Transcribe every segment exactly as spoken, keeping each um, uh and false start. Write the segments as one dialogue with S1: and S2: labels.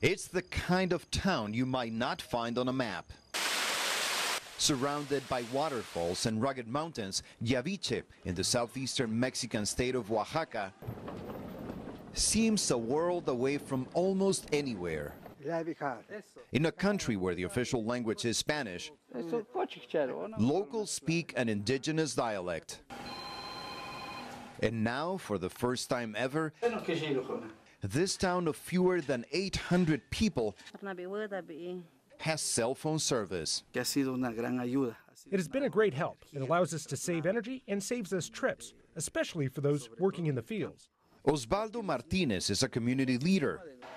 S1: It's the kind of town you might not find on a map. Surrounded by waterfalls and rugged mountains, Yaviche, in the southeastern Mexican state of Oaxaca, seems a world away from almost anywhere. In a country where the official language is Spanish, locals speak an indigenous dialect. And now, for the first time ever, this town of fewer than eight hundred people has cell phone service.
S2: It has been a great help. It allows us to save energy and saves us trips, especially for those working in the fields.
S1: Osvaldo Martinez is a community leader.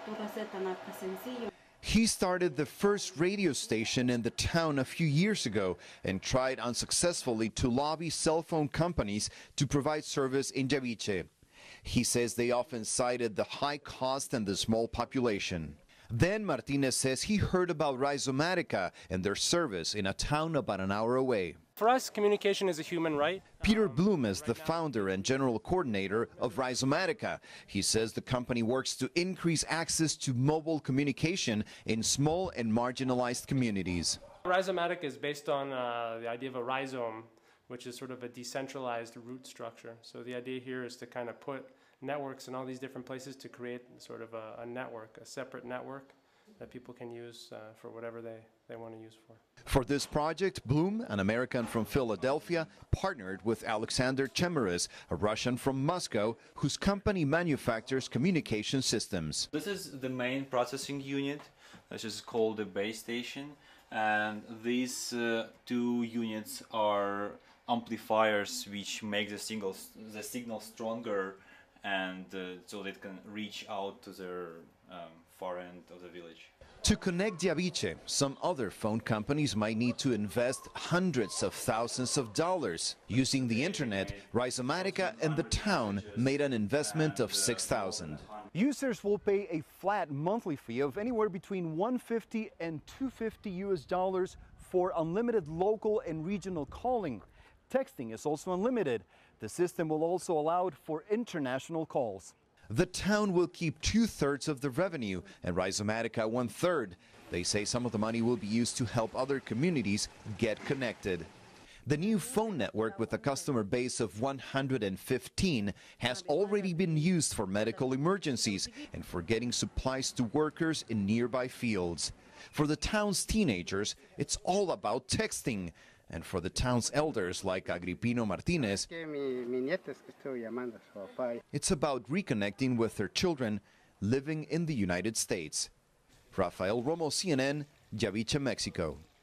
S1: He started the first radio station in the town a few years ago and tried unsuccessfully to lobby cell phone companies to provide service in Yaviche. He says they often cited the high cost and the small population. Then Martinez says he heard about Rhizomatica and their service in a town about an hour away.
S3: For us, communication is a human right.
S1: Peter Bloom is the founder and general coordinator of Rhizomatica. He says the company works to increase access to mobile communication in small and marginalized communities.
S3: Rhizomatica is based on uh, the idea of a rhizome, which is sort of a decentralized root structure. So the idea here is to kind of put networks in all these different places to create sort of a, a network, a separate network that people can use uh, for whatever they, they want to use for.
S1: For this project, Bloom, an American from Philadelphia, partnered with Alexander Chemeris, a Russian from Moscow, whose company manufactures communication systems.
S4: This is the main processing unit, which is called the base station, and these uh, two units are amplifiers which make the signal, the signal stronger, and uh, so they can reach out to the um, far end of the village.
S1: To connect Yaviche, some other phone companies might need to invest hundreds of thousands of dollars. Using the internet, Rhizomatica and the town made an investment of six thousand dollars.
S5: Users will pay a flat monthly fee of anywhere between one hundred fifty and two hundred fifty U S dollars for unlimited local and regional calling. Texting is also unlimited. The system will also allow for international calls.
S1: The town will keep two-thirds of the revenue and Rhizomatica one-third. They say some of the money will be used to help other communities get connected. The new phone network, with a customer base of one hundred fifteen, has already been used for medical emergencies and for getting supplies to workers in nearby fields. For the town's teenagers, it's all about texting. And for the town's elders, like Agripino Martinez, it's about reconnecting with their children living in the United States. Rafael Romo, C N N, Yaviche, Mexico.